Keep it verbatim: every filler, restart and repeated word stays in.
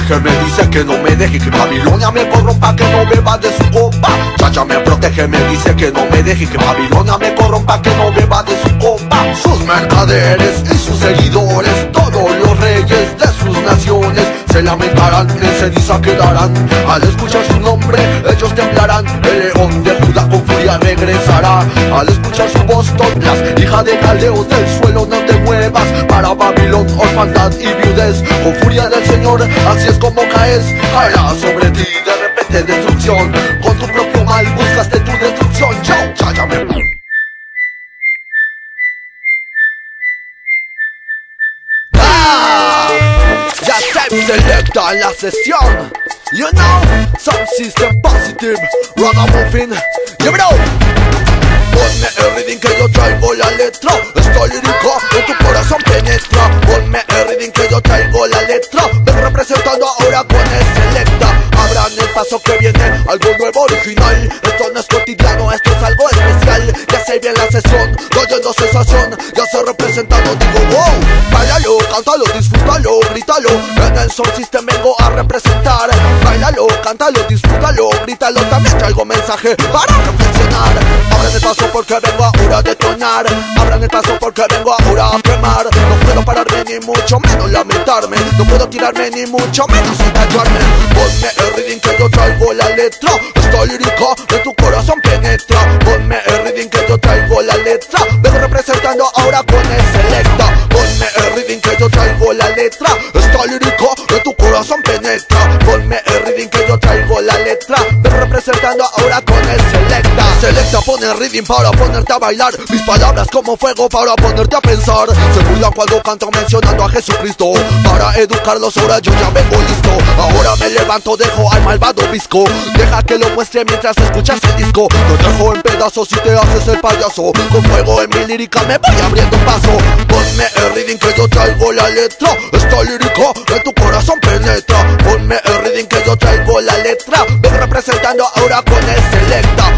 protege, me dice que no me deje, que Babilonia me corrompa, que no beba de su copa. Chacha me protege, me dice que no me deje, que Babilonia me corrompa, que no beba de su copa. Sus mercaderes y sus seguidores, todos los reyes de sus naciones, se lamentarán, en ceniza quedarán. Al escuchar su nombre, ellos temblarán. El león de Judá con furia regresará. Al escuchar su voz, todas hija de Caleo, del suelo no te muevas. Para Babilón, orfandad y viudez, con furia del Señor, así es como caes. Caerá sobre ti de repente destrucción, con tu propio mal buscaste tu destrucción. Yo, ya, ya me... Ah, ya se selecta en la sesión. You know, Sound System Positive, Ragamuffin, you know. Ponme el reading que yo traigo la letra. Estoy lírico, en tu corazón penetra. Ponme el reading que yo traigo la letra. Ven representando ahora con el selecta. Abran el paso que viene, algo nuevo, original. Esto no es cotidiano, esto es algo especial. Ya se viene la sesión, oyendo sensación. Ya se representando, digo wow. Báilalo, cántalo, disfrútalo, grítalo. En el Sound System vengo a representar. Báilalo, cántalo, disfrútalo, grítalo. También traigo mensaje para reflexionar. Abran el paso porque vengo ahora a detonar. Abran el paso porque vengo ahora a quemar. No puedo pararme ni mucho menos lamentarme. No puedo tirarme ni mucho menos engañarme. Ponme el reading que yo traigo la letra. Estoy lírico, en tu corazón penetra. Ponme el reading que yo traigo la letra. Vengo representando ahora con el selecta. Ponme el reading que yo traigo la letra. Estoy lírico, en tu corazón penetra. Ponme el reading que yo traigo la letra. Vengo representando ahora con el selecta. Selecta pone el reading para ponerte a bailar. Mis palabras como fuego para ponerte a pensar. Se burlan cuando canto mencionando a Jesucristo. Para educarlos ahora yo ya vengo listo. Ahora me levanto, dejo al malvado visco. Deja que lo muestre mientras escuchas el disco. Te dejo en pedazos y te haces el payaso. Con fuego en mi lírica me voy abriendo paso. Ponme el reading que yo traigo la letra. Estoy lírico, en tu corazón penetra. Ponme el reading que yo traigo la letra. Ven representando ahora con el selecta.